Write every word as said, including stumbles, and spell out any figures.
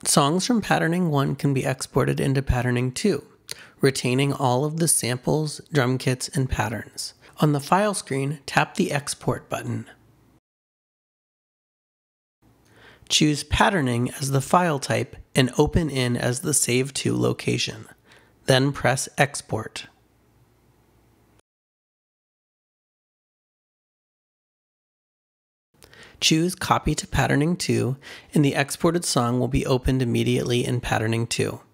Songs from Patterning one can be exported into Patterning two, retaining all of the samples, drum kits, and patterns. On the file screen, tap the Export button. Choose Patterning as the file type and Open In as the Save To location. Then press Export. Choose Copy to Patterning two, and the exported song will be opened immediately in Patterning two.